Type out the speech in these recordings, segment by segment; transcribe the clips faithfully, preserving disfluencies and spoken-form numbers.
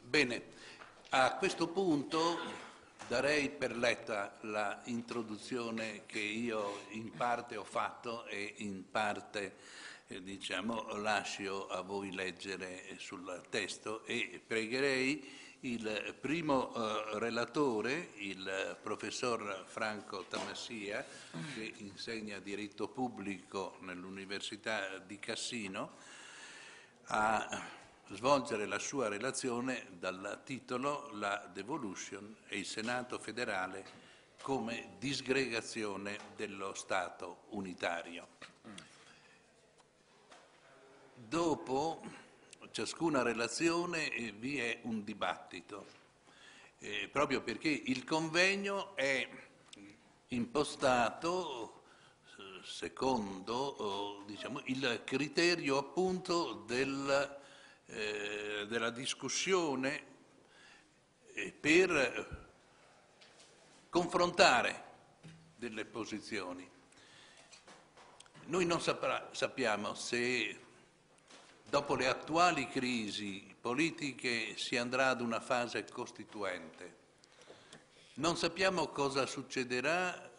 Bene, a questo punto darei per letta la introduzione che io in parte ho fatto e in parte eh, diciamo, lascio a voi leggere sul testo e pregherei il primo eh, relatore, il professor Franco Tamassia, che insegna diritto pubblico nell'Università di Cassino, a svolgere la sua relazione dal titolo La devolution e il Senato federale come disgregazione dello Stato unitario. Dopo ciascuna relazione eh, vi è un dibattito, eh, proprio perché il convegno è impostato eh, secondo oh, diciamo, il criterio appunto del Eh, della discussione eh, per confrontare delle posizioni. Noi non saprà, sappiamo se dopo le attuali crisi politiche si andrà ad una fase costituente. Non sappiamo cosa succederà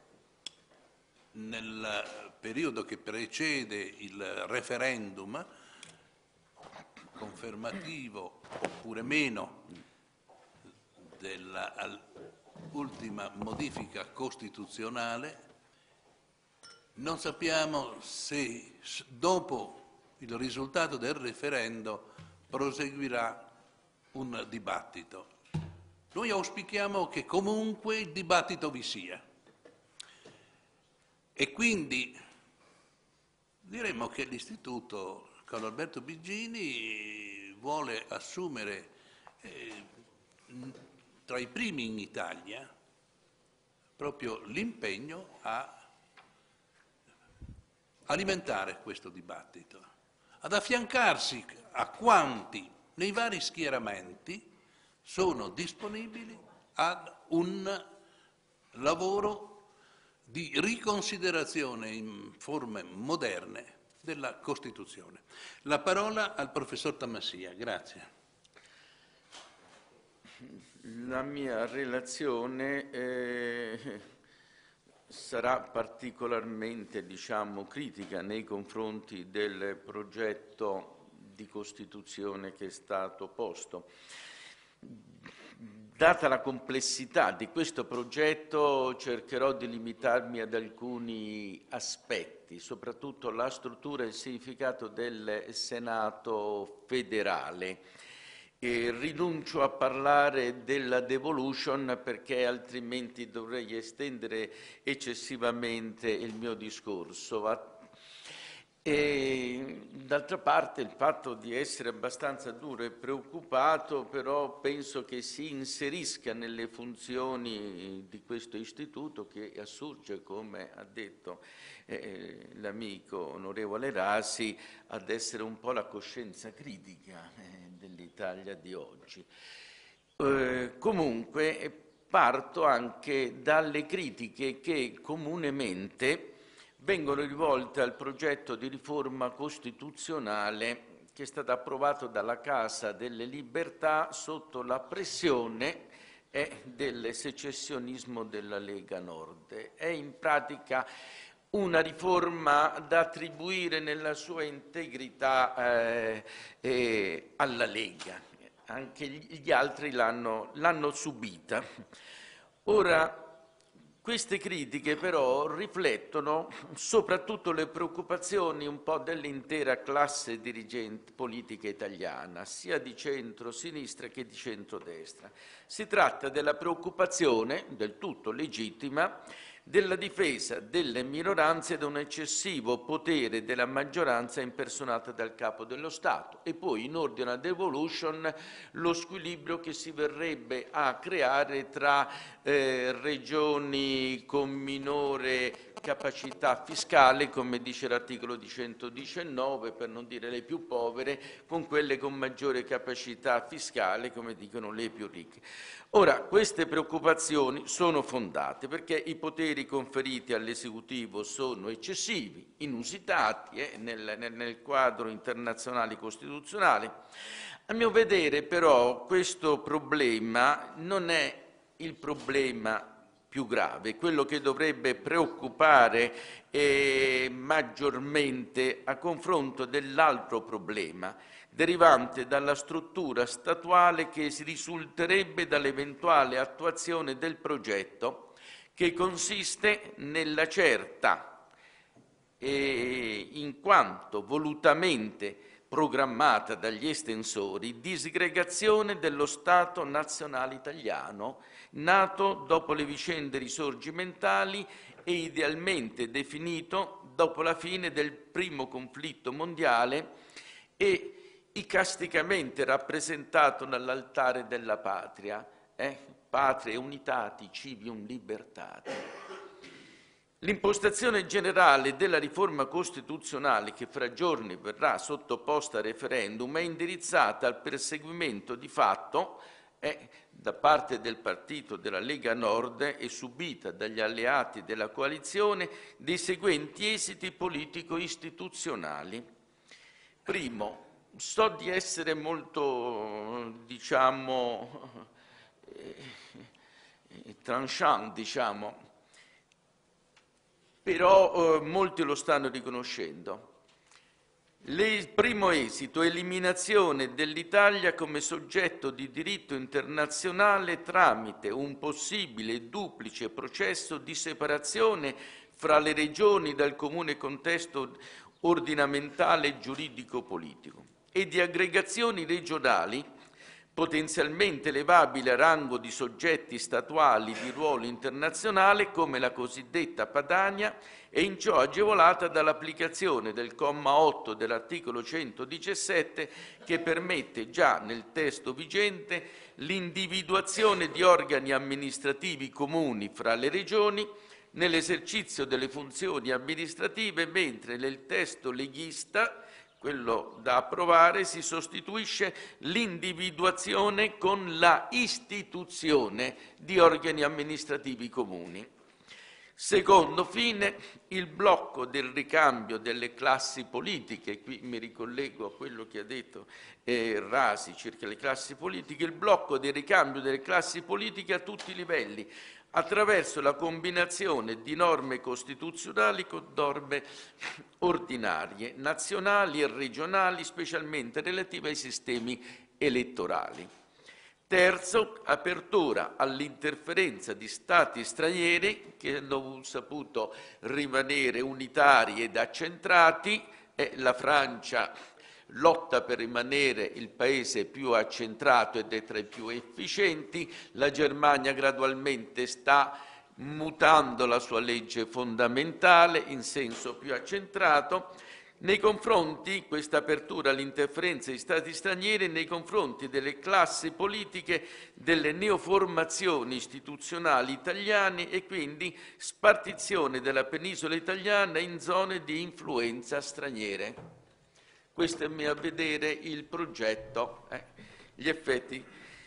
nel periodo che precede il referendum confermativo oppure meno dell'ultima modifica costituzionale. Non sappiamo se dopo il risultato del referendum proseguirà un dibattito. Noi auspichiamo che comunque il dibattito vi sia e quindi diremmo che l'Istituto Carlo Alberto Bigini vuole assumere eh, tra i primi in Italia proprio l'impegno a alimentare questo dibattito, ad affiancarsi a quanti nei vari schieramenti sono disponibili ad un lavoro di riconsiderazione in forme moderne della Costituzione. La parola al professor Tamassia, grazie. La mia relazione eh, sarà particolarmente, diciamo, critica nei confronti del progetto di Costituzione che è stato posto. Data la complessità di questo progetto, cercherò di limitarmi ad alcuni aspetti, soprattutto la struttura e il significato del Senato federale. E rinuncio a parlare della devolution perché altrimenti dovrei estendere eccessivamente il mio discorso. E d'altra parte il fatto di essere abbastanza duro e preoccupato, però penso che si inserisca nelle funzioni di questo istituto che assurge, come ha detto eh, l'amico onorevole Rasi, ad essere un po' la coscienza critica eh, dell'Italia di oggi. Eh, comunque parto anche dalle critiche che comunemente vengono rivolte al progetto di riforma costituzionale che è stato approvato dalla Casa delle Libertà sotto la pressione eh, del secessionismo della Lega Nord. È in pratica una riforma da attribuire nella sua integrità eh, eh, alla Lega. Anche gli altri l'hanno, l'hanno subita. Ora, queste critiche però riflettono soprattutto le preoccupazioni un po' dell'intera classe dirigente politica italiana, sia di centro-sinistra che di centrodestra. Si tratta della preoccupazione, del tutto legittima, della difesa delle minoranze da un eccessivo potere della maggioranza impersonata dal Capo dello Stato e poi in ordine alla devolution lo squilibrio che si verrebbe a creare tra eh, regioni con minore capacità fiscale, come dice l'articolo centodiciannove, per non dire le più povere, con quelle con maggiore capacità fiscale, come dicono le più ricche. Ora, queste preoccupazioni sono fondate perché i poteri poteri conferiti all'esecutivo sono eccessivi, inusitati eh, nel, nel, nel quadro internazionale costituzionale. A mio vedere, però, questo problema non è il problema più grave, quello che dovrebbe preoccupare eh, maggiormente a confronto dell'altro problema, derivante dalla struttura statuale che si risulterebbe dall'eventuale attuazione del progetto, che consiste nella certa, eh, in quanto volutamente programmata dagli estensori, disgregazione dello Stato nazionale italiano, nato dopo le vicende risorgimentali e idealmente definito dopo la fine del primo conflitto mondiale e icasticamente rappresentato nell'altare della patria, eh? Patria unitati, civium libertate. L'impostazione generale della riforma costituzionale che fra giorni verrà sottoposta a referendum è indirizzata al perseguimento di fatto eh, da parte del partito della Lega Nord e subita dagli alleati della coalizione dei seguenti esiti politico-istituzionali. Primo, so di essere molto, diciamo, eh, tranchant, diciamo, però eh, molti lo stanno riconoscendo. Il primo esito, eliminazione dell'Italia come soggetto di diritto internazionale tramite un possibile duplice processo di separazione fra le regioni dal comune contesto ordinamentale e giuridico-politico e di aggregazioni regionali potenzialmente elevabili a rango di soggetti statuali di ruolo internazionale come la cosiddetta Padania e in ciò agevolata dall'applicazione del comma otto dell'articolo centodiciassette che permette già nel testo vigente l'individuazione di organi amministrativi comuni fra le regioni nell'esercizio delle funzioni amministrative, mentre nel testo leghista, quello da approvare, si sostituisce l'individuazione con la istituzione di organi amministrativi comuni. Secondo fine, il blocco del ricambio delle classi politiche, qui mi ricollego a quello che ha detto eh, Rasi circa le classi politiche, il blocco del ricambio delle classi politiche a tutti i livelli, attraverso la combinazione di norme costituzionali con norme ordinarie, nazionali e regionali, specialmente relative ai sistemi elettorali. Terzo, apertura all'interferenza di Stati stranieri che hanno saputo rimanere unitari ed accentrati, e la Francia lotta per rimanere il paese più accentrato ed è tra i più efficienti, la Germania gradualmente sta mutando la sua legge fondamentale in senso più accentrato. Nei confronti, questa apertura all'interferenza di Stati stranieri nei confronti delle classi politiche delle neoformazioni istituzionali italiane e quindi spartizione della penisola italiana in zone di influenza straniere. Questo è a mio vedere il progetto, eh, gli effetti.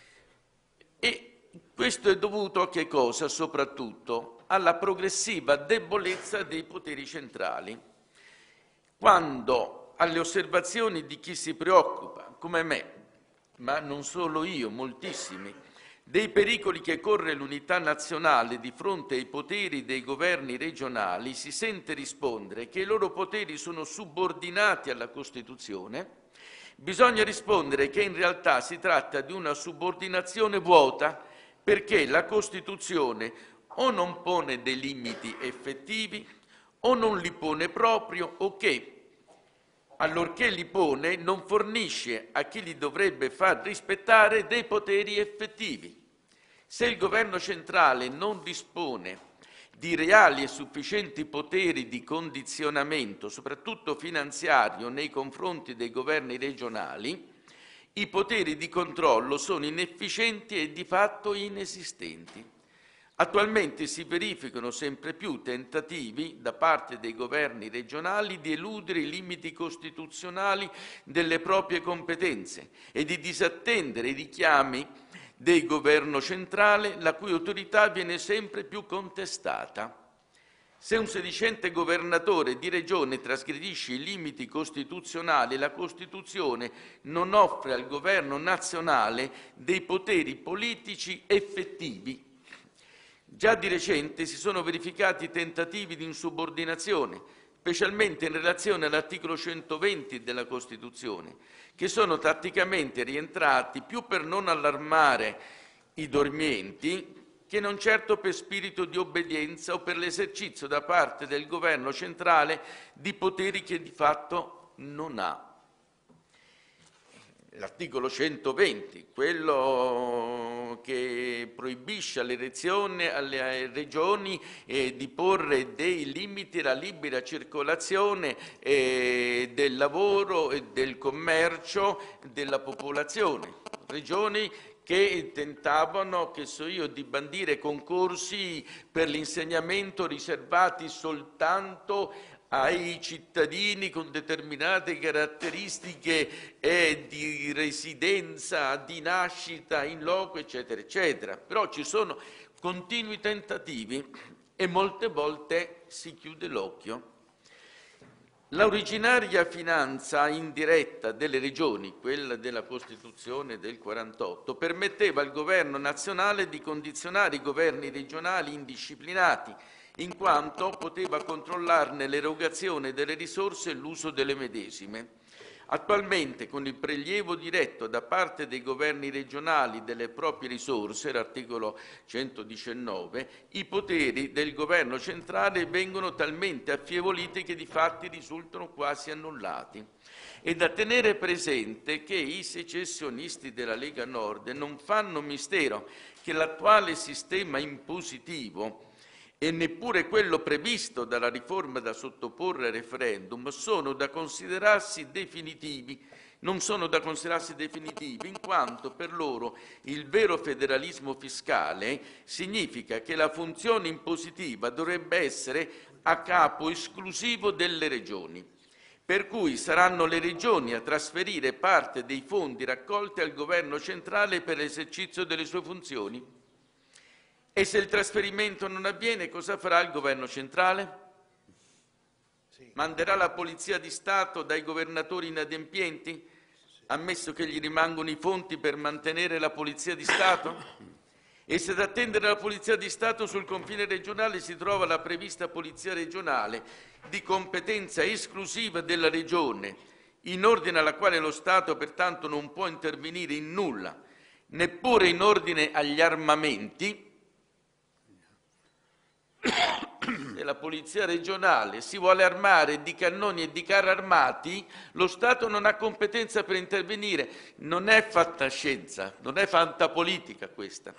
E questo è dovuto a che cosa? Soprattutto alla progressiva debolezza dei poteri centrali. Quando alle osservazioni di chi si preoccupa, come me, ma non solo io, moltissimi, dei pericoli che corre l'unità nazionale di fronte ai poteri dei governi regionali, si sente rispondere che i loro poteri sono subordinati alla Costituzione, bisogna rispondere che in realtà si tratta di una subordinazione vuota perché la Costituzione o non pone dei limiti effettivi o non li pone proprio o che, allorché li pone, non fornisce a chi li dovrebbe far rispettare dei poteri effettivi. Se il governo centrale non dispone di reali e sufficienti poteri di condizionamento, soprattutto finanziario, nei confronti dei governi regionali, i poteri di controllo sono inefficienti e di fatto inesistenti. Attualmente si verificano sempre più tentativi da parte dei governi regionali di eludere i limiti costituzionali delle proprie competenze e di disattendere i richiami del governo centrale, la cui autorità viene sempre più contestata. Se un sedicente governatore di regione trasgredisce i limiti costituzionali, la Costituzione non offre al governo nazionale dei poteri politici effettivi. Già di recente si sono verificati tentativi di insubordinazione, specialmente in relazione all'articolo centoventi della Costituzione, che sono tatticamente rientrati più per non allarmare i dormienti che non certo per spirito di obbedienza o per l'esercizio da parte del governo centrale di poteri che di fatto non ha. L'articolo centoventi, quello che proibisce all'elezione alle regioni eh, di porre dei limiti alla libera circolazione eh, del lavoro e del commercio della popolazione. Regioni che tentavano, che so io, di bandire concorsi per l'insegnamento riservati soltanto ai cittadini con determinate caratteristiche eh, di residenza, di nascita in loco, eccetera, eccetera. Però ci sono continui tentativi e molte volte si chiude l'occhio. L'originaria finanza indiretta delle regioni, quella della Costituzione del quarantotto, permetteva al governo nazionale di condizionare i governi regionali indisciplinati, in quanto poteva controllarne l'erogazione delle risorse e l'uso delle medesime. Attualmente, con il prelievo diretto da parte dei governi regionali delle proprie risorse, l'articolo centodiciannove, i poteri del governo centrale vengono talmente affievoliti che di fatti risultano quasi annullati. È da tenere presente che i secessionisti della Lega Nord non fanno mistero che l'attuale sistema impositivo e neppure quello previsto dalla riforma da sottoporre a referendum sono da considerarsi definitivi, non sono da considerarsi definitivi, in quanto per loro il vero federalismo fiscale significa che la funzione impositiva dovrebbe essere a capo esclusivo delle regioni, per cui saranno le regioni a trasferire parte dei fondi raccolti al governo centrale per l'esercizio delle sue funzioni. E se il trasferimento non avviene, cosa farà il governo centrale? Sì. Manderà la polizia di Stato dai governatori inadempienti, ammesso che gli rimangono i fondi per mantenere la polizia di Stato? E se ad attendere la polizia di Stato sul confine regionale si trova la prevista polizia regionale di competenza esclusiva della regione, in ordine alla quale lo Stato pertanto non può intervenire in nulla, neppure in ordine agli armamenti, se la polizia regionale si vuole armare di cannoni e di carri armati, lo Stato non ha competenza per intervenire. Non è fantascienza, non è fantapolitica questa.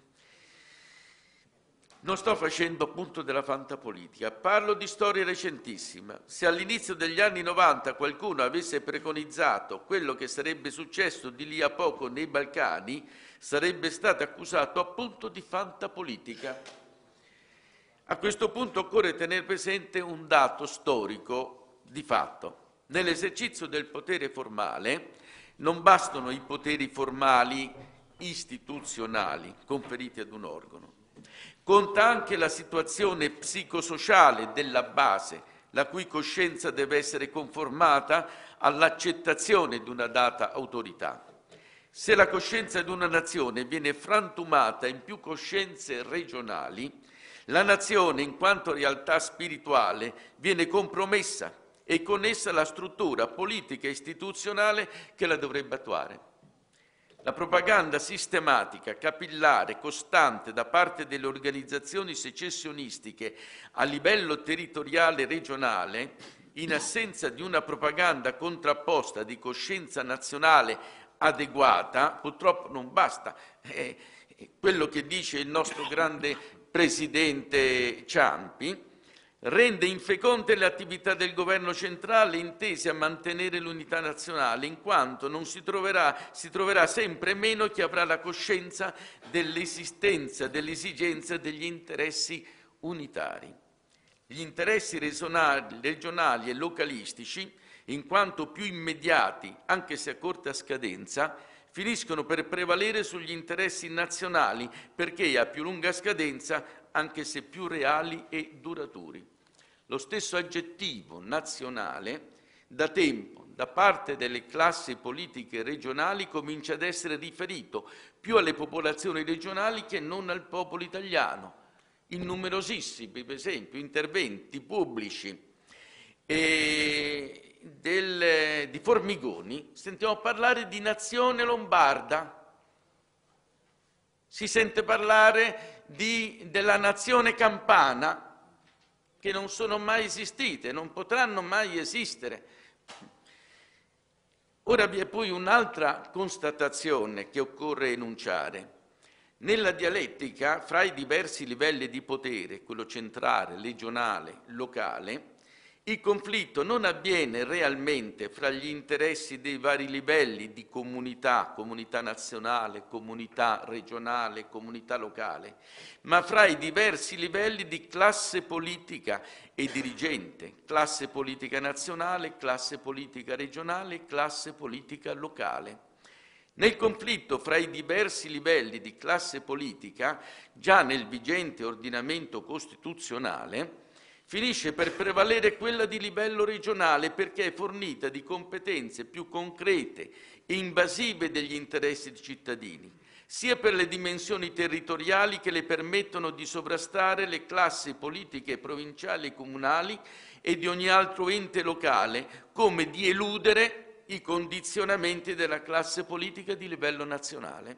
Non sto facendo appunto della fantapolitica, parlo di storia recentissima. Se all'inizio degli anni novanta qualcuno avesse preconizzato quello che sarebbe successo di lì a poco nei Balcani, sarebbe stato accusato appunto di fantapolitica. A questo punto occorre tenere presente un dato storico di fatto. Nell'esercizio del potere formale non bastano i poteri formali istituzionali conferiti ad un organo. Conta anche la situazione psicosociale della base, la cui coscienza deve essere conformata all'accettazione di una data autorità. Se la coscienza di una nazione viene frantumata in più coscienze regionali, la nazione, in quanto realtà spirituale, viene compromessa e con essa la struttura politica e istituzionale che la dovrebbe attuare. La propaganda sistematica, capillare, costante da parte delle organizzazioni secessionistiche a livello territoriale e regionale, in assenza di una propaganda contrapposta di coscienza nazionale adeguata, purtroppo non basta. Eh, quello che dice il nostro grande Presidente Ciampi, rende infeconde le attività del governo centrale intese a mantenere l'unità nazionale, in quanto non si troverà, si troverà sempre meno chi avrà la coscienza dell'esistenza, dell'esigenza degli interessi unitari. Gli interessi regionali e localistici, in quanto più immediati, anche se a corta scadenza, finiscono per prevalere sugli interessi nazionali perché a più lunga scadenza, anche se più reali e duraturi. Lo stesso aggettivo nazionale da tempo da parte delle classi politiche regionali comincia ad essere riferito più alle popolazioni regionali che non al popolo italiano. In numerosissimi, per esempio, interventi pubblici e del, di Formigoni sentiamo parlare di nazione lombarda. Si sente parlare di, della nazione campana, che non sono mai esistite, non potranno mai esistere. Ora vi è poi un'altra constatazione che occorre enunciare. Nella dialettica fra i diversi livelli di potere, quello centrale, regionale, locale, il conflitto non avviene realmente fra gli interessi dei vari livelli di comunità, comunità nazionale, comunità regionale, comunità locale, ma fra i diversi livelli di classe politica e dirigente, classe politica nazionale, classe politica regionale, classe politica locale. Nel conflitto fra i diversi livelli di classe politica, già nel vigente ordinamento costituzionale, finisce per prevalere quella di livello regionale perché è fornita di competenze più concrete e invasive degli interessi dei cittadini, sia per le dimensioni territoriali che le permettono di sovrastare le classi politiche provinciali e comunali e di ogni altro ente locale, come di eludere i condizionamenti della classe politica di livello nazionale.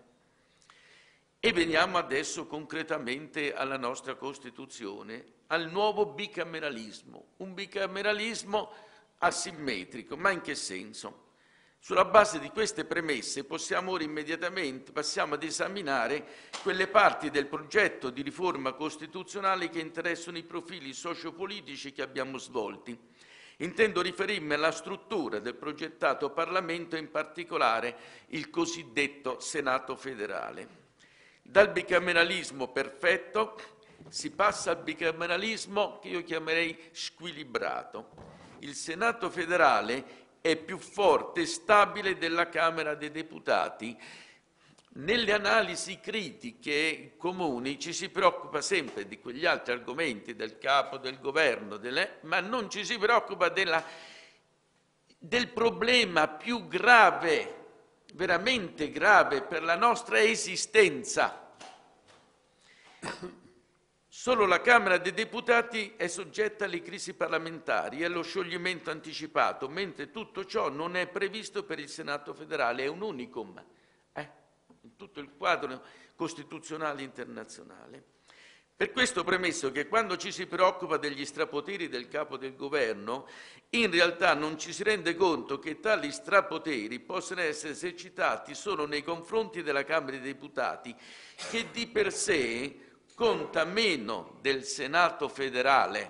E veniamo adesso concretamente alla nostra Costituzione, al nuovo bicameralismo, un bicameralismo asimmetrico. Ma in che senso? Sulla base di queste premesse possiamo ora immediatamente passiamo ad esaminare quelle parti del progetto di riforma costituzionale che interessano i profili sociopolitici che abbiamo svolti. Intendo riferirmi alla struttura del progettato Parlamento e in particolare il cosiddetto Senato federale. Dal bicameralismo perfetto si passa al bicameralismo che io chiamerei squilibrato. Il Senato federale è più forte e stabile della Camera dei Deputati. Nelle analisi critiche comuni ci si preoccupa sempre di quegli altri argomenti del capo del governo, delle, ma non ci si preoccupa della, del problema più grave, veramente grave per la nostra esistenza. Solo la Camera dei Deputati è soggetta alle crisi parlamentari e allo scioglimento anticipato, mentre tutto ciò non è previsto per il Senato federale, è un unicum eh, in tutto il quadro costituzionale internazionale. Per questo premesso che quando ci si preoccupa degli strapoteri del capo del governo, in realtà non ci si rende conto che tali strapoteri possono essere esercitati solo nei confronti della Camera dei Deputati, che di per sé conta meno del Senato federale.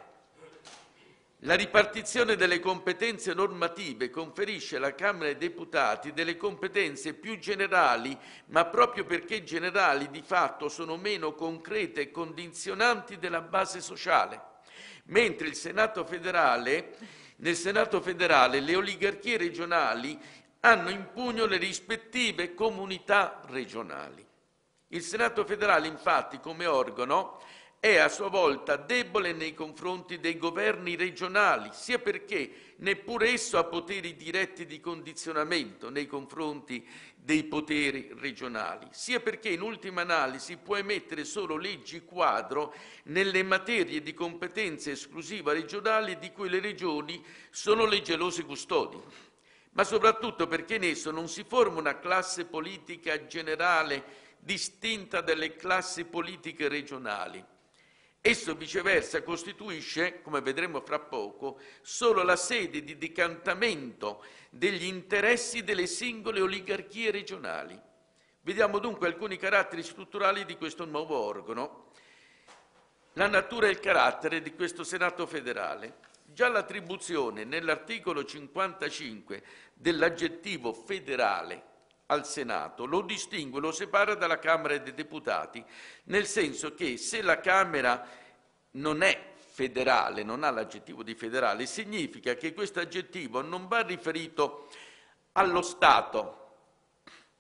La ripartizione delle competenze normative conferisce alla Camera dei Deputati delle competenze più generali, ma proprio perché generali di fatto sono meno concrete e condizionanti della base sociale, mentre il Senato federale, nel Senato federale le oligarchie regionali hanno in pugno le rispettive comunità regionali. Il Senato federale, infatti, come organo, è a sua volta debole nei confronti dei governi regionali, sia perché neppure esso ha poteri diretti di condizionamento nei confronti dei poteri regionali, sia perché in ultima analisi può emettere solo leggi quadro nelle materie di competenza esclusiva regionali di cui le regioni sono le gelose custodi, ma soprattutto perché in esso non si forma una classe politica generale distinta dalle classi politiche regionali. Esso viceversa costituisce, come vedremo fra poco, solo la sede di decantamento degli interessi delle singole oligarchie regionali. Vediamo dunque alcuni caratteri strutturali di questo nuovo organo. La natura e il carattere di questo Senato federale. Già l'attribuzione nell'articolo cinquantacinque dell'aggettivo federale al Senato lo distingue, lo separa dalla Camera dei Deputati, nel senso che se la Camera non è federale, non ha l'aggettivo di federale, significa che questo aggettivo non va riferito allo Stato,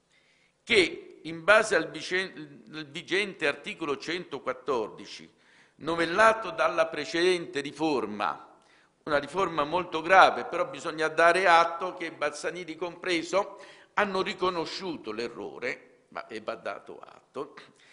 che in base al vigente articolo centoquattordici novellato dalla precedente riforma, una riforma molto grave, però bisogna dare atto che Bassanini compreso hanno riconosciuto l'errore, ma e va dato atto.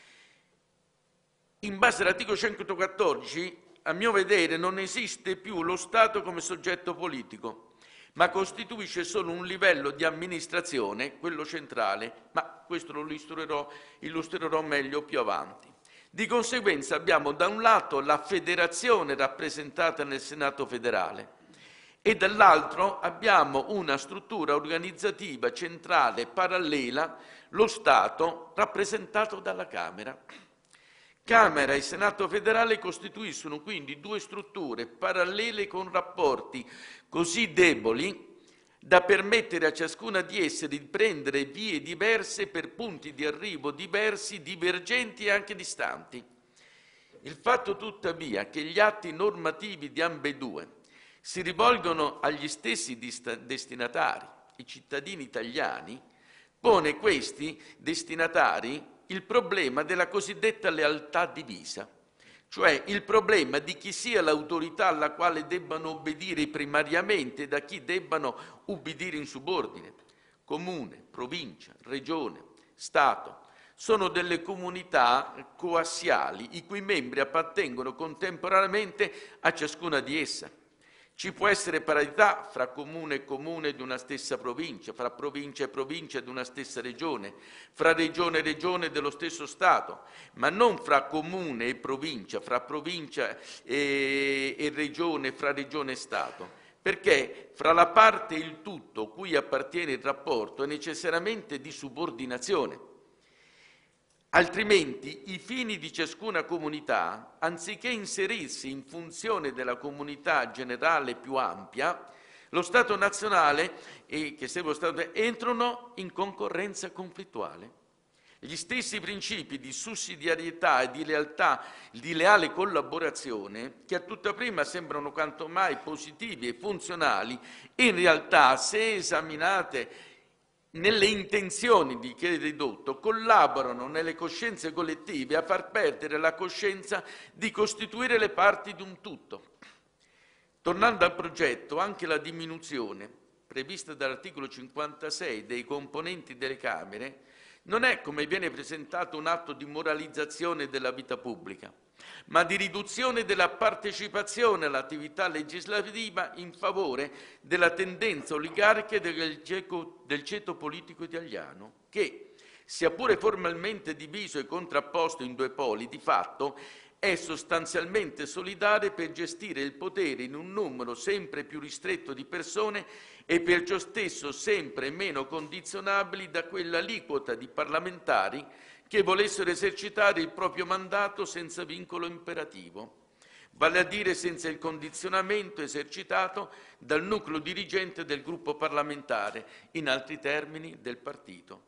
In base all'articolo centoquattordici, a mio vedere, non esiste più lo Stato come soggetto politico, ma costituisce solo un livello di amministrazione, quello centrale, ma questo lo illustrerò, illustrerò meglio più avanti. Di conseguenza abbiamo da un lato la federazione rappresentata nel Senato federale e dall'altro abbiamo una struttura organizzativa centrale parallela, lo Stato rappresentato dalla Camera. Camera e Senato federale costituiscono quindi due strutture parallele con rapporti così deboli da permettere a ciascuna di esse di prendere vie diverse per punti di arrivo diversi, divergenti e anche distanti. Il fatto tuttavia che gli atti normativi di ambedue si rivolgono agli stessi destinatari, i cittadini italiani, pone questi destinatari il problema della cosiddetta lealtà divisa, cioè il problema di chi sia l'autorità alla quale debbano obbedire primariamente e da chi debbano ubbidire in subordine. Comune, provincia, regione, Stato sono delle comunità coassiali i cui membri appartengono contemporaneamente a ciascuna di esse. Ci può essere parità fra comune e comune di una stessa provincia, fra provincia e provincia di una stessa regione, fra regione e regione dello stesso Stato, ma non fra comune e provincia, fra provincia e, e regione, fra regione e Stato, perché fra la parte e il tutto cui appartiene il rapporto è necessariamente di subordinazione. Altrimenti i fini di ciascuna comunità, anziché inserirsi in funzione della comunità generale più ampia, lo Stato nazionale e che segue lo Stato entrano in concorrenza conflittuale. Gli stessi principi di sussidiarietà e di lealtà, di leale collaborazione, che a tutta prima sembrano quanto mai positivi e funzionali, in realtà, se esaminate nelle intenzioni di chi è ridotto, collaborano nelle coscienze collettive a far perdere la coscienza di costituire le parti di un tutto. Tornando al progetto, anche la diminuzione prevista dall'articolo cinquantasei dei componenti delle Camere non è, come viene presentato, un atto di moralizzazione della vita pubblica, ma di riduzione della partecipazione all'attività legislativa in favore della tendenza oligarchica del ceto, del ceto politico italiano, che, sia pure formalmente diviso e contrapposto in due poli, di fatto è sostanzialmente solidale per gestire il potere in un numero sempre più ristretto di persone e per ciò stesso sempre meno condizionabili da quell'aliquota di parlamentari che volessero esercitare il proprio mandato senza vincolo imperativo, vale a dire senza il condizionamento esercitato dal nucleo dirigente del gruppo parlamentare, in altri termini del partito.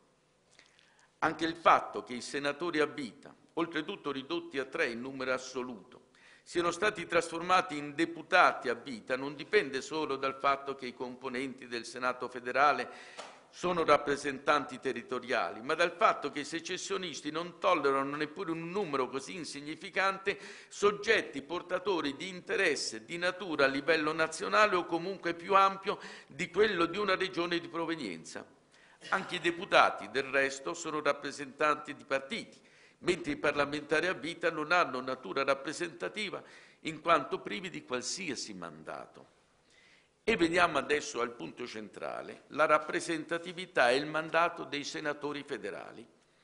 Anche il fatto che i senatori a vita, oltretutto ridotti a tre in numero assoluto, siano stati trasformati in deputati a vita non dipende solo dal fatto che i componenti del Senato federale sono rappresentanti territoriali, ma dal fatto che i secessionisti non tollerano neppure un numero così insignificante soggetti portatori di interesse di natura a livello nazionale o comunque più ampio di quello di una regione di provenienza. Anche i deputati, del resto, sono rappresentanti di partiti, mentre i parlamentari a vita non hanno natura rappresentativa in quanto privi di qualsiasi mandato. E veniamo adesso al punto centrale, la rappresentatività e il mandato dei senatori federali.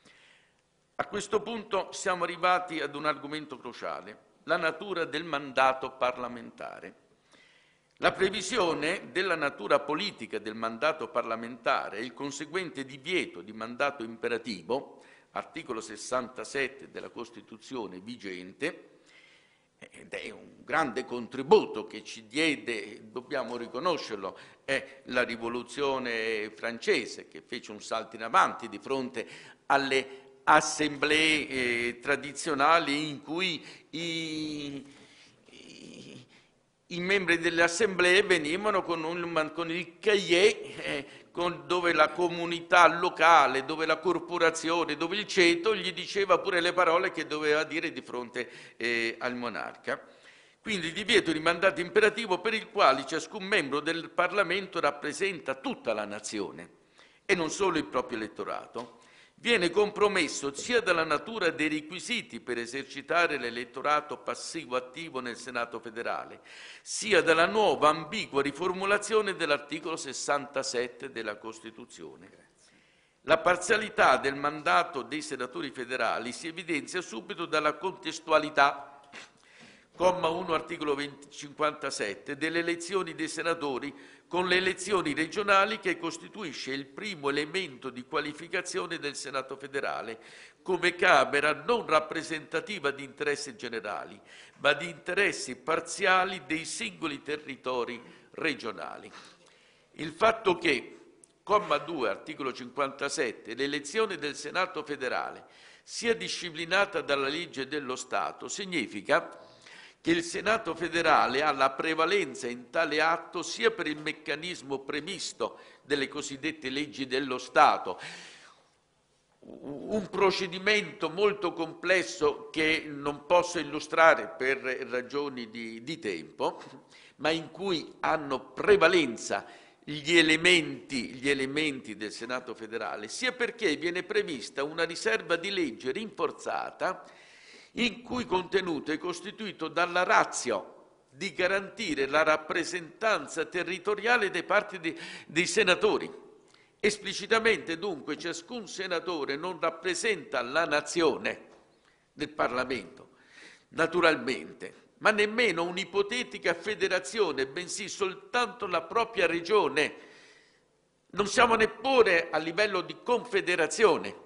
A questo punto siamo arrivati ad un argomento cruciale, la natura del mandato parlamentare. La previsione della natura politica del mandato parlamentare e il conseguente divieto di mandato imperativo, articolo sessantasette della Costituzione vigente, ed è un grande contributo che ci diede, dobbiamo riconoscerlo, è la Rivoluzione francese che fece un salto in avanti di fronte alle assemblee eh, tradizionali in cui i, i, i membri delle assemblee venivano con, un, con il cahier eh, con, dove la comunità locale, dove la corporazione, dove il ceto gli diceva pure le parole che doveva dire di fronte eh, al monarca. Quindi il divieto di mandato imperativo per il quale ciascun membro del Parlamento rappresenta tutta la nazione e non solo il proprio elettorato, viene compromesso sia dalla natura dei requisiti per esercitare l'elettorato passivo-attivo nel Senato federale, sia dalla nuova ambigua riformulazione dell'articolo sessantasette della Costituzione. La parzialità del mandato dei senatori federali si evidenzia subito dalla contestualità, comma uno, articolo cinquantasette, delle elezioni dei senatori con le elezioni regionali, che costituisce il primo elemento di qualificazione del Senato federale come Camera non rappresentativa di interessi generali, ma di interessi parziali dei singoli territori regionali. Il fatto che, comma due, articolo cinquantasette, l'elezione del Senato federale sia disciplinata dalla legge dello Stato significa che il Senato federale ha la prevalenza in tale atto sia per il meccanismo previsto delle cosiddette leggi dello Stato, un procedimento molto complesso che non posso illustrare per ragioni di, di tempo, ma in cui hanno prevalenza gli elementi, gli elementi del Senato federale, sia perché viene prevista una riserva di legge rinforzata in cui contenuto è costituito dalla ratio di garantire la rappresentanza territoriale dei parti di, dei senatori. Esplicitamente, dunque, ciascun senatore non rappresenta la nazione del Parlamento, naturalmente, ma nemmeno un'ipotetica federazione, bensì soltanto la propria regione. Non siamo neppure a livello di confederazione.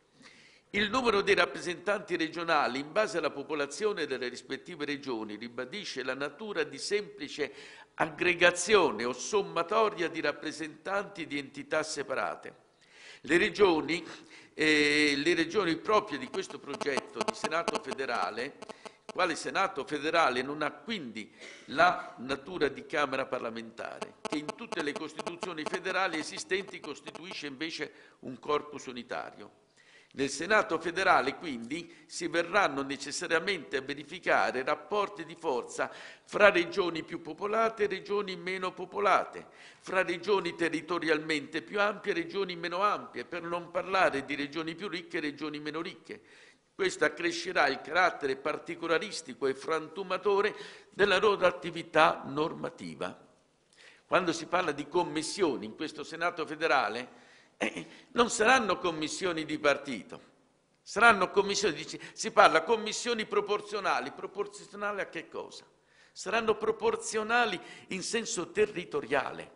Il numero dei rappresentanti regionali in base alla popolazione delle rispettive regioni ribadisce la natura di semplice aggregazione o sommatoria di rappresentanti di entità separate. Le regioni, eh, le regioni proprie di questo progetto di Senato federale, quale Senato federale non ha quindi la natura di Camera parlamentare, che in tutte le Costituzioni federali esistenti costituisce invece un corpus unitario. Nel Senato federale, quindi, si verranno necessariamente a verificare rapporti di forza fra regioni più popolate e regioni meno popolate, fra regioni territorialmente più ampie e regioni meno ampie, per non parlare di regioni più ricche e regioni meno ricche. Questo accrescerà il carattere particolaristico e frantumatore della loro attività normativa. Quando si parla di commissioni in questo Senato federale, Eh, non saranno commissioni di partito, saranno commissioni, si parla commissioni proporzionali, proporzionali a che cosa? Saranno proporzionali in senso territoriale.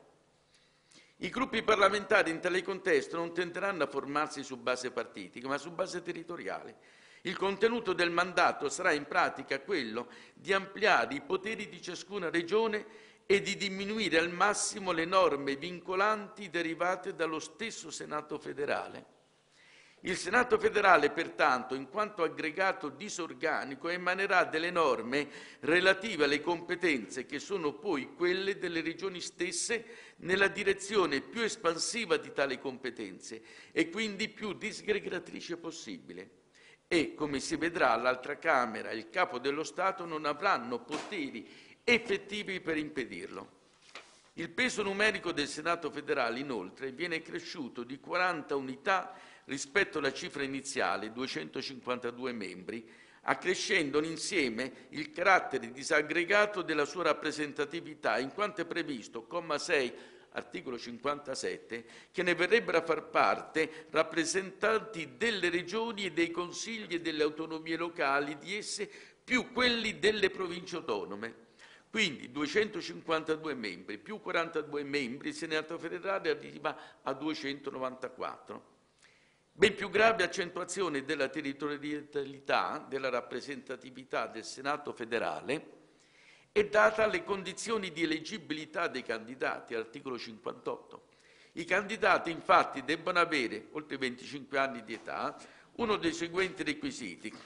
I gruppi parlamentari in tale contesto non tenderanno a formarsi su base partitica, ma su base territoriale. Il contenuto del mandato sarà in pratica quello di ampliare i poteri di ciascuna regione e di diminuire al massimo le norme vincolanti derivate dallo stesso Senato federale. Il Senato federale, pertanto, in quanto aggregato disorganico, emanerà delle norme relative alle competenze che sono poi quelle delle regioni stesse nella direzione più espansiva di tali competenze e quindi più disgregatrice possibile. E, come si vedrà, l'altra Camera e il Capo dello Stato non avranno poteri effettivi per impedirlo. Il peso numerico del Senato federale, inoltre, viene cresciuto di quaranta unità rispetto alla cifra iniziale, duecentocinquantadue membri, accrescendo insieme il carattere disaggregato della sua rappresentatività, in quanto è previsto, comma sei, articolo cinquantasette, che ne verrebbero a far parte rappresentanti delle regioni e dei consigli e delle autonomie locali di esse, più quelli delle province autonome. Quindi duecentocinquantadue membri più quarantadue membri, il Senato federale arriva a duecentonovantaquattro. Ben più grave accentuazione della territorialità, della rappresentatività del Senato federale è data alle condizioni di eleggibilità dei candidati, articolo cinquantotto. I candidati infatti debbono avere, oltre venticinque anni di età, uno dei seguenti requisiti: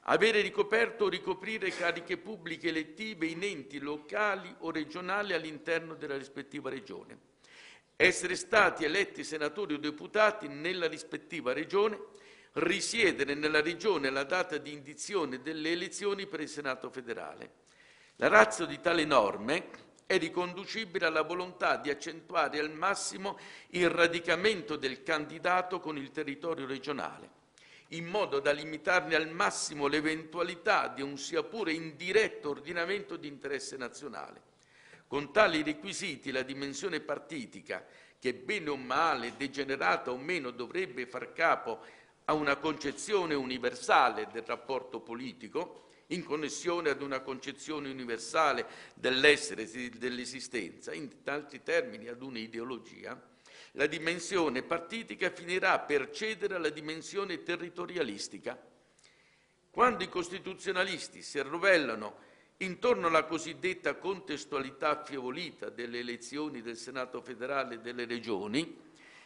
avere ricoperto o ricoprire cariche pubbliche elettive in enti locali o regionali all'interno della rispettiva regione, essere stati eletti senatori o deputati nella rispettiva regione, risiedere nella regione alla data di indizione delle elezioni per il Senato federale. La ratio di tali norme è riconducibile alla volontà di accentuare al massimo il radicamento del candidato con il territorio regionale, in modo da limitarne al massimo l'eventualità di un sia pure indiretto ordinamento di interesse nazionale. Con tali requisiti la dimensione partitica, che bene o male, degenerata o meno, dovrebbe far capo a una concezione universale del rapporto politico, in connessione ad una concezione universale dell'essere e dell'esistenza, in altri termini ad un'ideologia, la dimensione partitica finirà per cedere alla dimensione territorialistica. Quando i costituzionalisti si arrovellano intorno alla cosiddetta contestualità affievolita delle elezioni del Senato federale e delle regioni,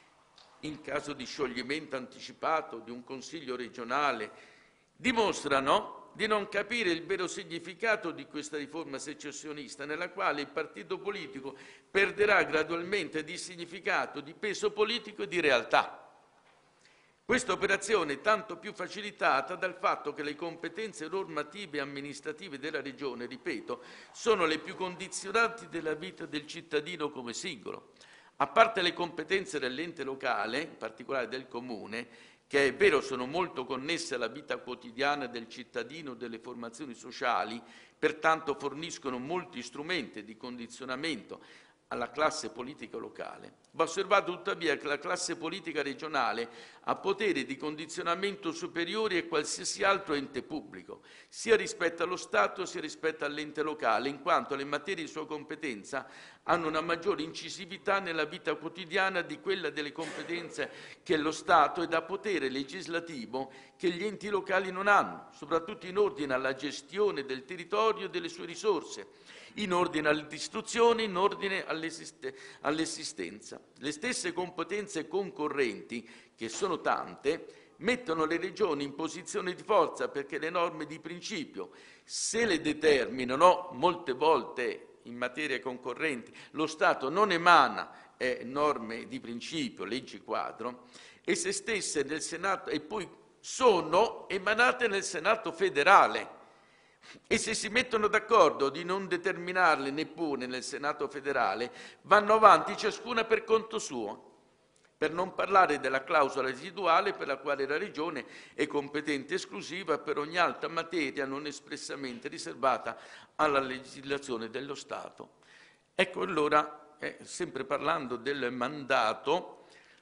in caso di scioglimento anticipato di un Consiglio regionale, dimostrano di non capire il vero significato di questa riforma secessionista, nella quale il partito politico perderà gradualmente di significato, di peso politico e di realtà. Questa operazione è tanto più facilitata dal fatto che le competenze normative e amministrative della Regione, ripeto, sono le più condizionanti della vita del cittadino come singolo. A parte le competenze dell'ente locale, in particolare del Comune, che è vero sono molto connesse alla vita quotidiana del cittadino e delle formazioni sociali, pertanto forniscono molti strumenti di condizionamento alla classe politica locale. Va osservato tuttavia che la classe politica regionale ha poteri di condizionamento superiori a qualsiasi altro ente pubblico, sia rispetto allo Stato sia rispetto all'ente locale, in quanto le materie di sua competenza hanno una maggiore incisività nella vita quotidiana di quella delle competenze che lo Stato ed ha potere legislativo che gli enti locali non hanno, soprattutto in ordine alla gestione del territorio e delle sue risorse, in ordine all'istruzione, in ordine all'esistenza. Le stesse competenze concorrenti, che sono tante, mettono le regioni in posizione di forza perché le norme di principio, se le determinano, molte volte in materie concorrenti, lo Stato non emana eh, norme di principio, leggi quadro, e se stesse nel Senato, e poi sono emanate nel Senato federale. E se si mettono d'accordo di non determinarle neppure nel Senato federale, vanno avanti ciascuna per conto suo, per non parlare della clausola residuale per la quale la Regione è competente esclusiva per ogni altra materia non espressamente riservata alla legislazione dello Stato. Ecco allora, eh, sempre parlando del mandato,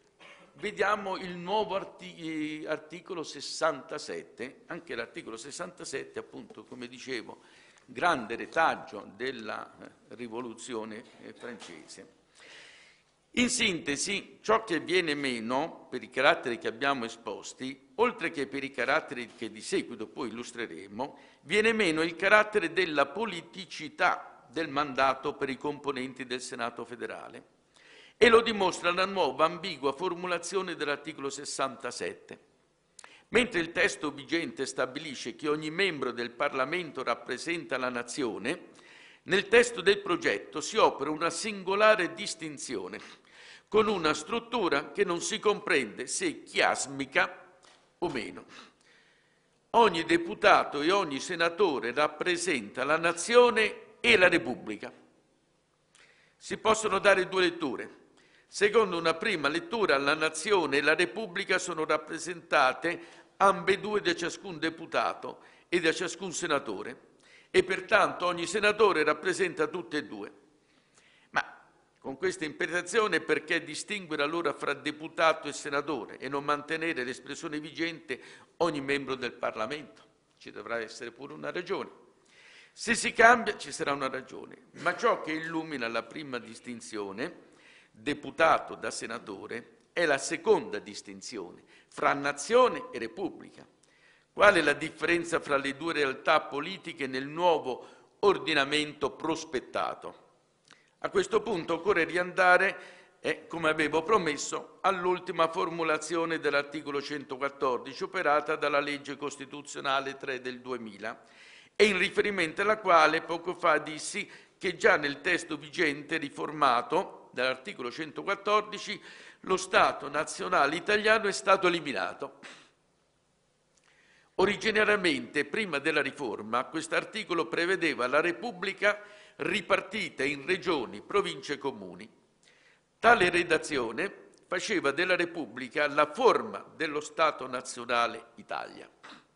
vediamo il nuovo arti- articolo sessantasette, anche l'articolo sessantasette, appunto, come dicevo, grande retaggio della rivoluzione francese. In sintesi, ciò che viene meno, per i caratteri che abbiamo esposti, oltre che per i caratteri che di seguito poi illustreremo, viene meno il carattere della politicità del mandato per i componenti del Senato federale. E lo dimostra la nuova ambigua formulazione dell'articolo sessantasette. Mentre il testo vigente stabilisce che ogni membro del Parlamento rappresenta la nazione, nel testo del progetto si opera una singolare distinzione, con una struttura che non si comprende se chiasmica o meno. Ogni deputato e ogni senatore rappresenta la nazione e la Repubblica. Si possono dare due letture. Secondo una prima lettura, la nazione e la Repubblica sono rappresentate ambedue da ciascun deputato e da ciascun senatore e pertanto ogni senatore rappresenta tutte e due. Ma con questa interpretazione perché distinguere allora fra deputato e senatore e non mantenere l'espressione vigente ogni membro del Parlamento? Ci dovrà essere pure una ragione. Se si cambia ci sarà una ragione, ma ciò che illumina la prima distinzione, deputato da senatore, è la seconda distinzione fra nazione e repubblica. Qual è la differenza fra le due realtà politiche nel nuovo ordinamento prospettato? A questo punto occorre riandare e, come avevo promesso, all'ultima formulazione dell'articolo centoquattordici operata dalla legge costituzionale tre del duemila e in riferimento alla quale poco fa dissi che già nel testo vigente riformato dall'articolo centoquattordici lo Stato nazionale italiano è stato eliminato. Originariamente, prima della riforma, quest'articolo prevedeva la Repubblica ripartita in regioni, province e comuni. Tale redazione faceva della Repubblica la forma dello Stato nazionale Italia.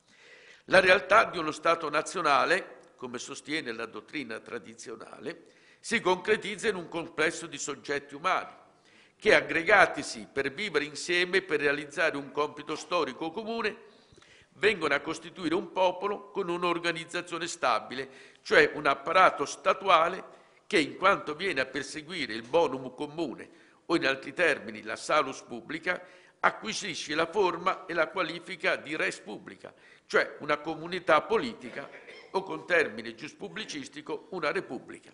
La realtà di uno Stato nazionale, come sostiene la dottrina tradizionale, si concretizza in un complesso di soggetti umani che, aggregatisi per vivere insieme e per realizzare un compito storico comune, vengono a costituire un popolo con un'organizzazione stabile, cioè un apparato statuale che, in quanto viene a perseguire il bonum comune, o in altri termini la salus publica, acquisisce la forma e la qualifica di res publica, cioè una comunità politica, o con termine giuspubblicistico una repubblica.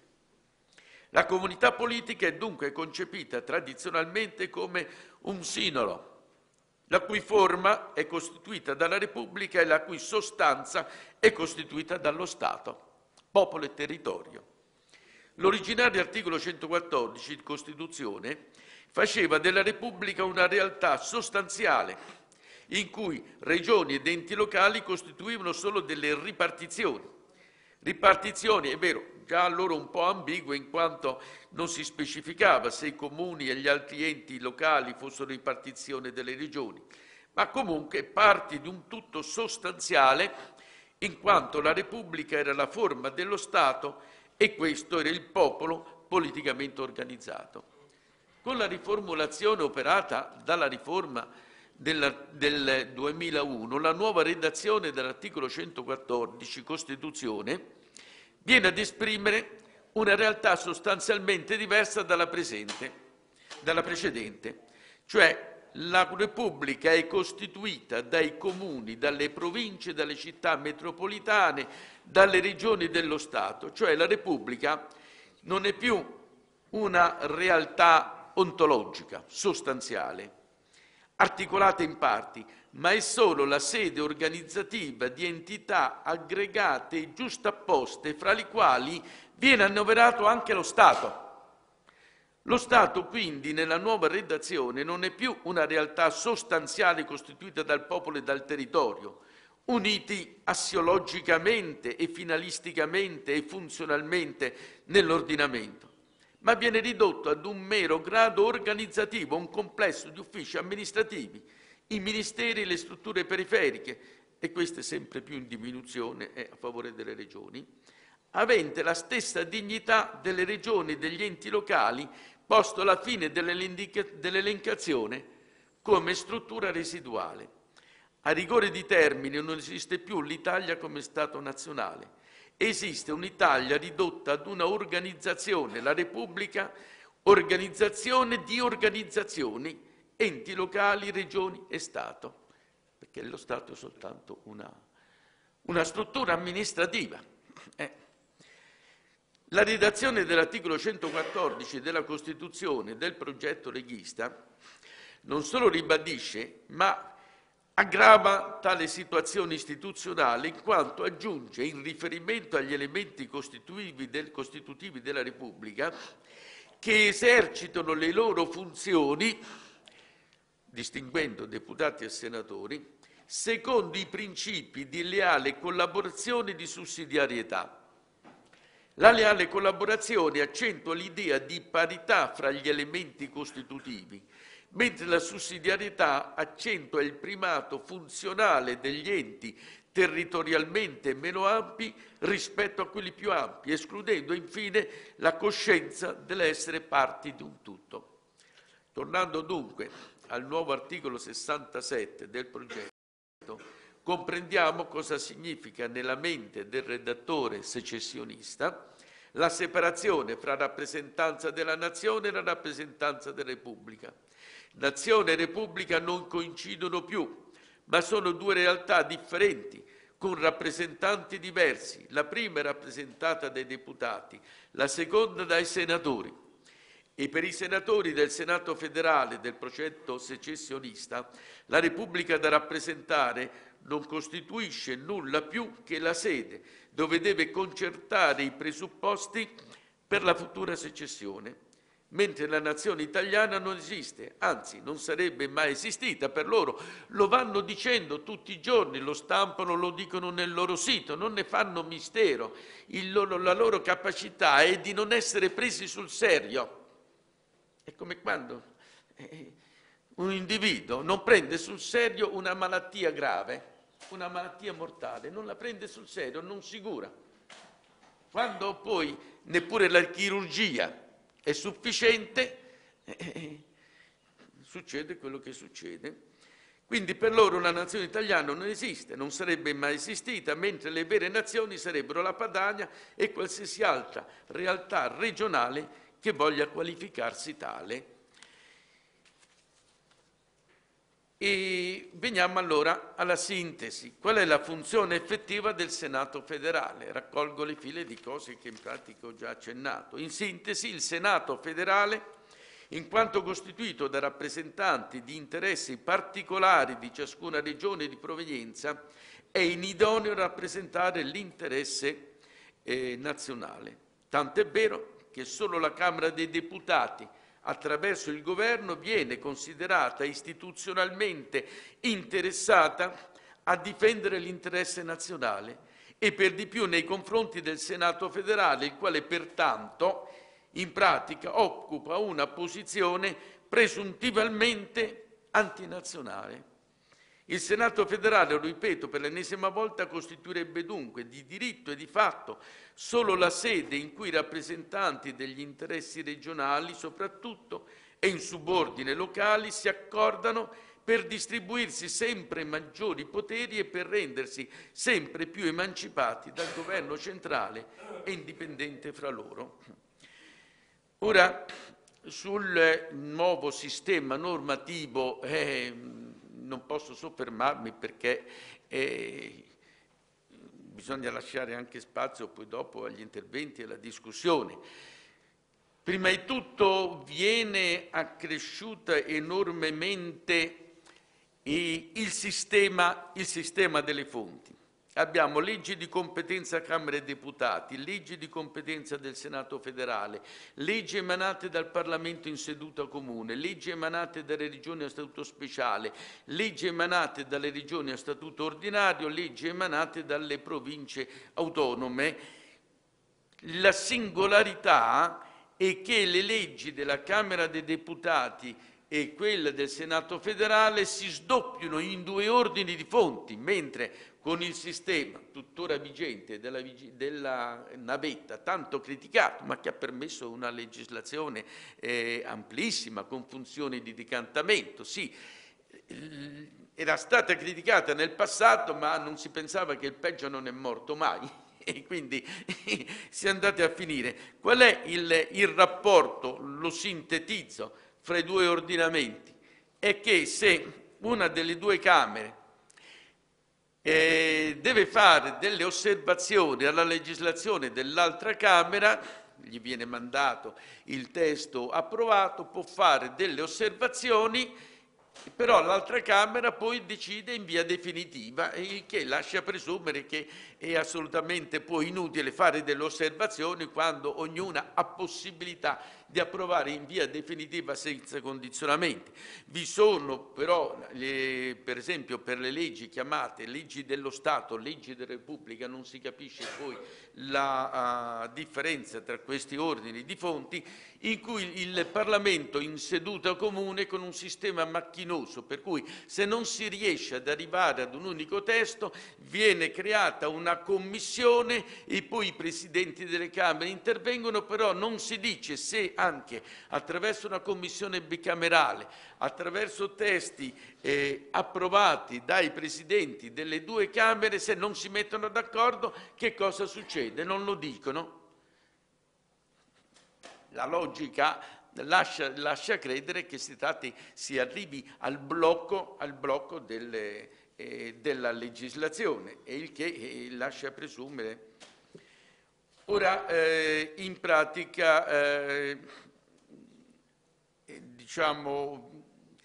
La comunità politica è dunque concepita tradizionalmente come un sinolo, la cui forma è costituita dalla Repubblica e la cui sostanza è costituita dallo Stato, popolo e territorio. L'originario articolo centoquattordici di Costituzione faceva della Repubblica una realtà sostanziale, in cui regioni ed enti locali costituivano solo delle ripartizioni. Ripartizioni, è vero, già allora un po' ambigue, in quanto non si specificava se i comuni e gli altri enti locali fossero ripartizione delle regioni, ma comunque parti di un tutto sostanziale, in quanto la Repubblica era la forma dello Stato e questo era il popolo politicamente organizzato. Con la riformulazione operata dalla riforma del, del duemilauno, la nuova redazione dell'articolo centoquattordici Costituzione viene ad esprimere una realtà sostanzialmente diversa dalla, presente, dalla precedente, cioè la Repubblica è costituita dai comuni, dalle province, dalle città metropolitane, dalle regioni dello Stato, cioè la Repubblica non è più una realtà ontologica, sostanziale, articolata in parti, ma è solo la sede organizzativa di entità aggregate e giustapposte, fra le quali viene annoverato anche lo Stato. Lo Stato, quindi, nella nuova redazione non è più una realtà sostanziale costituita dal popolo e dal territorio, uniti assiologicamente e finalisticamente e funzionalmente nell'ordinamento, ma viene ridotto ad un mero grado organizzativo, un complesso di uffici amministrativi, i ministeri e le strutture periferiche, e queste sempre più in diminuzione e a favore delle regioni, avente la stessa dignità delle regioni e degli enti locali, posto alla fine dell'elencazione come struttura residuale. A rigore di termini non esiste più l'Italia come Stato nazionale. Esiste un'Italia ridotta ad una organizzazione, la Repubblica, organizzazione di organizzazioni, enti locali, regioni e Stato, perché lo Stato è soltanto una, una struttura amministrativa. Eh. La redazione dell'articolo centoquattordici della Costituzione del progetto leghista non solo ribadisce, ma aggrava tale situazione istituzionale in quanto aggiunge, in riferimento agli elementi costitutivi, del, costitutivi della Repubblica, che esercitano le loro funzioni, distinguendo deputati e senatori, secondo i principi di leale collaborazione e di sussidiarietà. La leale collaborazione accentua l'idea di parità fra gli elementi costitutivi, mentre la sussidiarietà accentua il primato funzionale degli enti territorialmente meno ampi rispetto a quelli più ampi, escludendo infine la coscienza dell'essere parti di un tutto. Tornando dunque al nuovo articolo sessantasette del progetto, comprendiamo cosa significa nella mente del redattore secessionista la separazione fra rappresentanza della nazione e la rappresentanza della Repubblica. Nazione e Repubblica non coincidono più, ma sono due realtà differenti, con rappresentanti diversi. La prima è rappresentata dai deputati, la seconda dai senatori. E per i senatori del Senato federale del progetto secessionista, la Repubblica da rappresentare non costituisce nulla più che la sede dove deve concertare i presupposti per la futura secessione, mentre la nazione italiana non esiste, anzi non sarebbe mai esistita per loro. Lo vanno dicendo tutti i giorni, lo stampano, lo dicono nel loro sito, non ne fanno mistero. Il loro, la loro capacità è di non essere presi sul serio. È come quando eh, un individuo non prende sul serio una malattia grave, una malattia mortale, non la prende sul serio, non si cura. Quando poi neppure la chirurgia è sufficiente, eh, succede quello che succede. Quindi per loro la nazione italiana non esiste, non sarebbe mai esistita, mentre le vere nazioni sarebbero la Padania e qualsiasi altra realtà regionale che voglia qualificarsi tale. E veniamo allora alla sintesi. Qual è la funzione effettiva del Senato federale? Raccolgo le file di cose che in pratica ho già accennato. In sintesi, il Senato federale, in quanto costituito da rappresentanti di interessi particolari di ciascuna regione di provenienza, è inidoneo a rappresentare l'interesse eh, nazionale. Tant'è vero che solo la Camera dei Deputati, attraverso il Governo, viene considerata istituzionalmente interessata a difendere l'interesse nazionale e per di più nei confronti del Senato federale, il quale pertanto in pratica occupa una posizione presuntivamente antinazionale. Il Senato federale, lo ripeto per l'ennesima volta, costituirebbe dunque di diritto e di fatto solo la sede in cui i rappresentanti degli interessi regionali, soprattutto, e in subordine locali si accordano per distribuirsi sempre maggiori poteri e per rendersi sempre più emancipati dal governo centrale e indipendente fra loro. Ora, sul nuovo sistema normativo eh, non posso soffermarmi perché eh, bisogna lasciare anche spazio poi dopo agli interventi e alla discussione. Prima di tutto viene accresciuta enormemente eh, il, sistema, il sistema delle fonti. Abbiamo leggi di competenza Camera e Deputati, leggi di competenza del Senato federale, leggi emanate dal Parlamento in seduta comune, leggi emanate dalle regioni a statuto speciale, leggi emanate dalle regioni a statuto ordinario, leggi emanate dalle province autonome. La singolarità è che le leggi della Camera dei Deputati e quelle del Senato federale si sdoppiano in due ordini di fonti, mentre con il sistema tuttora vigente della, della navetta, tanto criticato, ma che ha permesso una legislazione eh, amplissima, con funzioni di decantamento. Sì, era stata criticata nel passato, ma non si pensava che il peggio non è morto mai. E quindi si è andati a finire. Qual è il, il rapporto, lo sintetizzo, fra i due ordinamenti? È che se una delle due Camere Eh, deve fare delle osservazioni alla legislazione dell'altra Camera, gli viene mandato il testo approvato, può fare delle osservazioni, però l'altra Camera poi decide in via definitiva, il che lascia presumere che è assolutamente poi inutile fare delle osservazioni quando ognuna ha possibilità di approvare in via definitiva senza condizionamenti. Vi sono però, le, per esempio per le leggi chiamate leggi dello Stato, leggi della Repubblica, non si capisce poi la uh, differenza tra questi ordini di fonti, in cui il Parlamento in seduta comune con un sistema macchinoso, per cui se non si riesce ad arrivare ad un unico testo viene creata una commissione e poi i presidenti delle Camere intervengono, però non si dice se anche attraverso una commissione bicamerale, attraverso testi eh, approvati dai presidenti delle due Camere, se non si mettono d'accordo che cosa succede? Non lo dicono. La logica lascia, lascia credere che si, tratti, si arrivi al blocco, al blocco delle, eh, della legislazione, e il che eh, lascia presumere. Ora, eh, in pratica, eh, diciamo,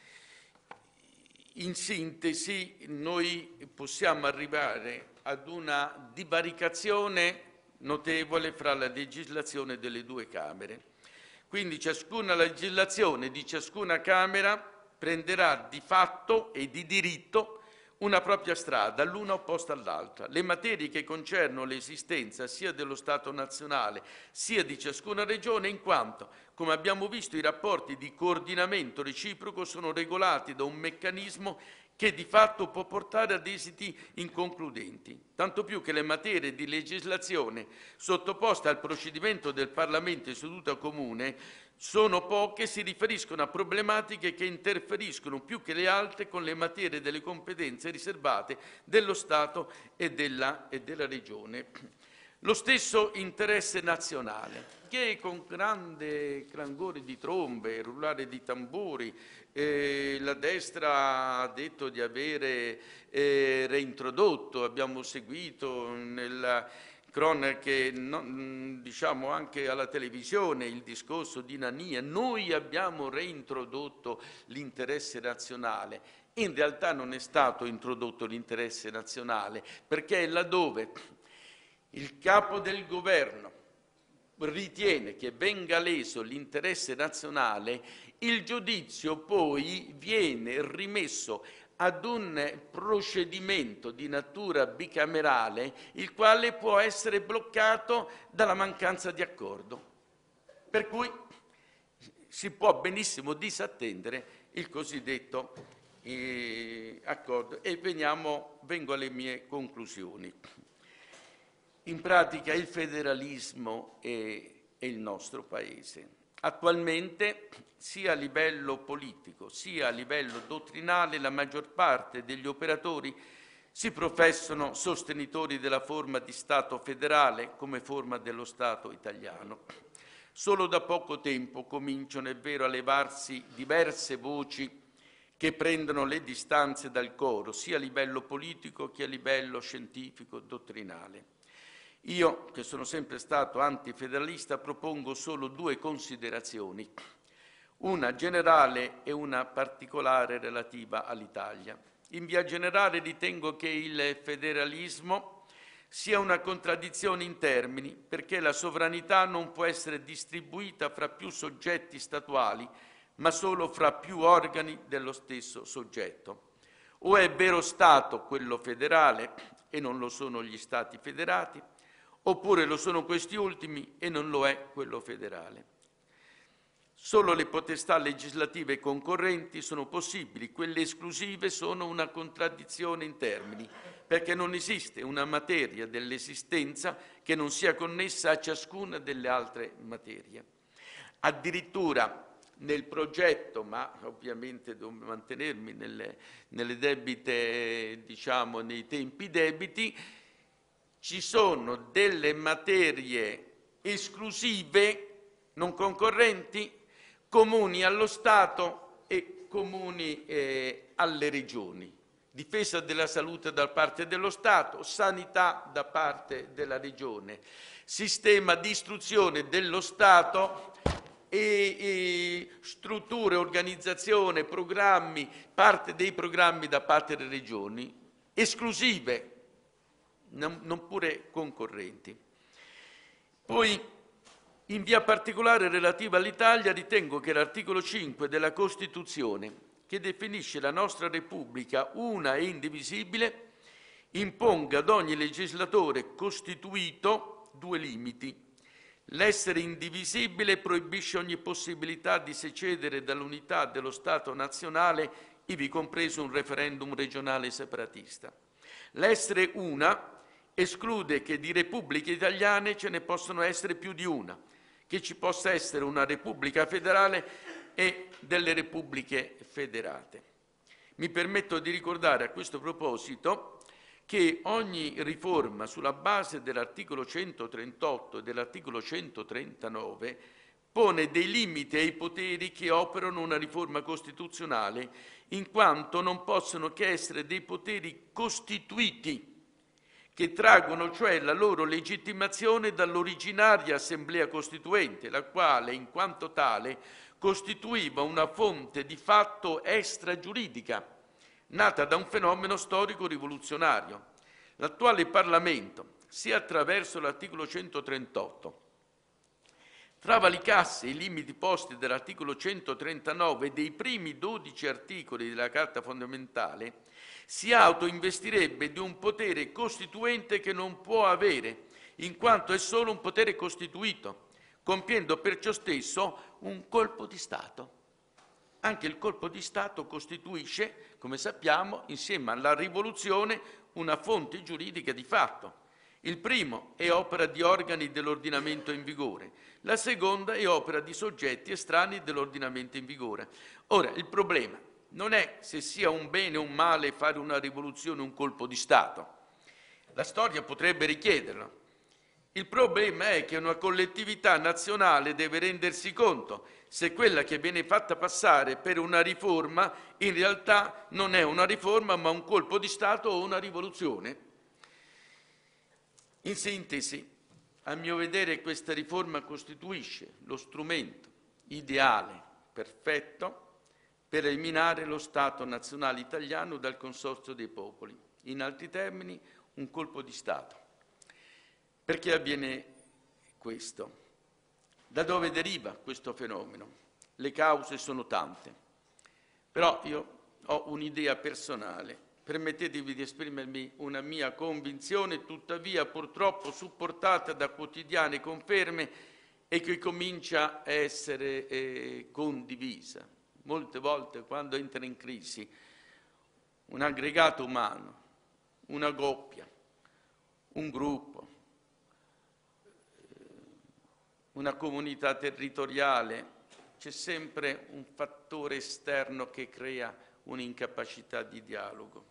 in sintesi, noi possiamo arrivare ad una divaricazione notevole fra la legislazione delle due Camere. Quindi ciascuna legislazione di ciascuna Camera prenderà di fatto e di diritto una propria strada, l'una opposta all'altra. Le materie che concernono l'esistenza sia dello Stato nazionale sia di ciascuna regione, in quanto, come abbiamo visto, i rapporti di coordinamento reciproco sono regolati da un meccanismo che di fatto può portare ad esiti inconcludenti, tanto più che le materie di legislazione sottoposte al procedimento del Parlamento in seduta comune sono poche, si riferiscono a problematiche che interferiscono più che le altre con le materie delle competenze riservate dello Stato e della, e della Regione. Lo stesso interesse nazionale, che con grande clangore di trombe, rullare di tamburi, eh, la destra ha detto di avere eh, reintrodotto, abbiamo seguito nella cronache, no, diciamo anche alla televisione, il discorso di Nania, noi abbiamo reintrodotto l'interesse nazionale. In realtà non è stato introdotto l'interesse nazionale, perché laddove il capo del governo ritiene che venga leso l'interesse nazionale, il giudizio poi viene rimesso ad un procedimento di natura bicamerale, il quale può essere bloccato dalla mancanza di accordo. Per cui si può benissimo disattendere il cosiddetto eh, accordo. E veniamo, vengo alle mie conclusioni. In pratica il federalismo è, è il nostro Paese. Attualmente, sia a livello politico sia a livello dottrinale, la maggior parte degli operatori si professano sostenitori della forma di Stato federale come forma dello Stato italiano. Solo da poco tempo cominciano, è vero, a levarsi diverse voci che prendono le distanze dal coro, sia a livello politico che a livello scientifico dottrinale. Io, che sono sempre stato antifederalista, propongo solo due considerazioni, una generale e una particolare relativa all'Italia. In via generale ritengo che il federalismo sia una contraddizione in termini, perché la sovranità non può essere distribuita fra più soggetti statuali, ma solo fra più organi dello stesso soggetto. O è vero Stato quello federale e non lo sono gli Stati federati, oppure lo sono questi ultimi e non lo è quello federale. Solo le potestà legislative concorrenti sono possibili, quelle esclusive sono una contraddizione in termini, perché non esiste una materia dell'esistenza che non sia connessa a ciascuna delle altre materie. Addirittura nel progetto, ma ovviamente devo mantenermi nelle, nelle debite, diciamo, nei tempi debiti, ci sono delle materie esclusive, non concorrenti, comuni allo Stato e comuni eh, alle regioni. Difesa della salute da parte dello Stato, sanità da parte della regione, sistema di istruzione dello Stato e, e strutture, organizzazione, programmi, parte dei programmi da parte delle regioni, esclusive, non, non pure concorrenti. Poi, in via particolare relativa all'Italia, ritengo che l'articolo cinque della Costituzione, che definisce la nostra Repubblica una e indivisibile, imponga ad ogni legislatore costituito due limiti. L'essere indivisibile proibisce ogni possibilità di secedere dall'unità dello Stato nazionale, ivi compreso un referendum regionale separatista. L'essere una esclude che di repubbliche italiane ce ne possono essere più di una, che ci possa essere una Repubblica federale e delle Repubbliche federate. Mi permetto di ricordare a questo proposito che ogni riforma sulla base dell'articolo centotrentotto e dell'articolo centotrentanove pone dei limiti ai poteri che operano una riforma costituzionale, in quanto non possono che essere dei poteri costituiti, che traggono cioè la loro legittimazione dall'originaria Assemblea Costituente, la quale, in quanto tale, costituiva una fonte di fatto extragiuridica, nata da un fenomeno storico rivoluzionario. L'attuale Parlamento, sia attraverso l'articolo centotrentotto, travalicasse i limiti posti dall'articolo centotrentanove e dei primi dodici articoli della Carta fondamentale, si autoinvestirebbe di un potere costituente che non può avere, in quanto è solo un potere costituito, compiendo perciò stesso un colpo di Stato. Anche il colpo di Stato costituisce, come sappiamo, insieme alla rivoluzione, una fonte giuridica di fatto. Il primo è opera di organi dell'ordinamento in vigore, la seconda è opera di soggetti estranei dell'ordinamento in vigore. Ora, il problema non è se sia un bene o un male fare una rivoluzione o un colpo di Stato. La storia potrebbe richiederlo. Il problema è che una collettività nazionale deve rendersi conto se quella che viene fatta passare per una riforma in realtà non è una riforma ma un colpo di Stato o una rivoluzione. In sintesi, a mio vedere questa riforma costituisce lo strumento ideale, perfetto, per eliminare lo Stato nazionale italiano dal consorzio dei popoli. In altri termini, un colpo di Stato. Perché avviene questo? Da dove deriva questo fenomeno? Le cause sono tante, però io ho un'idea personale. Permettetemi di esprimermi una mia convinzione, tuttavia purtroppo supportata da quotidiane conferme e che comincia a essere eh, condivisa. Molte volte quando entra in crisi un aggregato umano, una coppia, un gruppo, una comunità territoriale, c'è sempre un fattore esterno che crea un'incapacità di dialogo.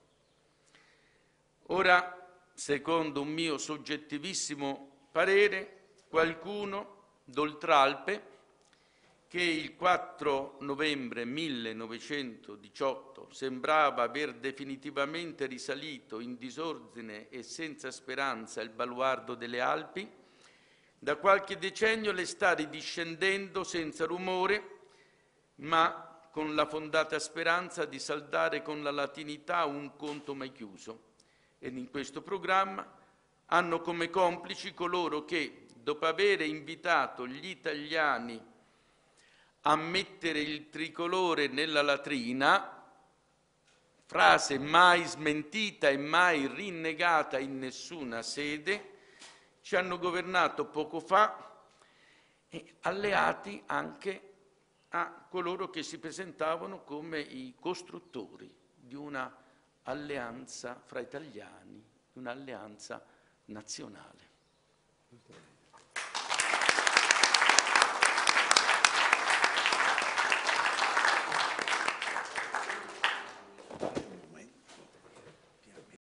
Ora, secondo un mio soggettivissimo parere, qualcuno d'Oltralpe, che il quattro novembre millenovecentodiciotto sembrava aver definitivamente risalito in disordine e senza speranza il baluardo delle Alpi, da qualche decennio le sta ridiscendendo senza rumore, ma con la fondata speranza di saldare con la latinità un conto mai chiuso. Ed in questo programma hanno come complici coloro che, dopo aver invitato gli italiani a mettere il tricolore nella latrina, frase mai smentita e mai rinnegata in nessuna sede, ci hanno governato poco fa e alleati anche a coloro che si presentavano come i costruttori di una alleanza fra italiani, un'alleanza nazionale.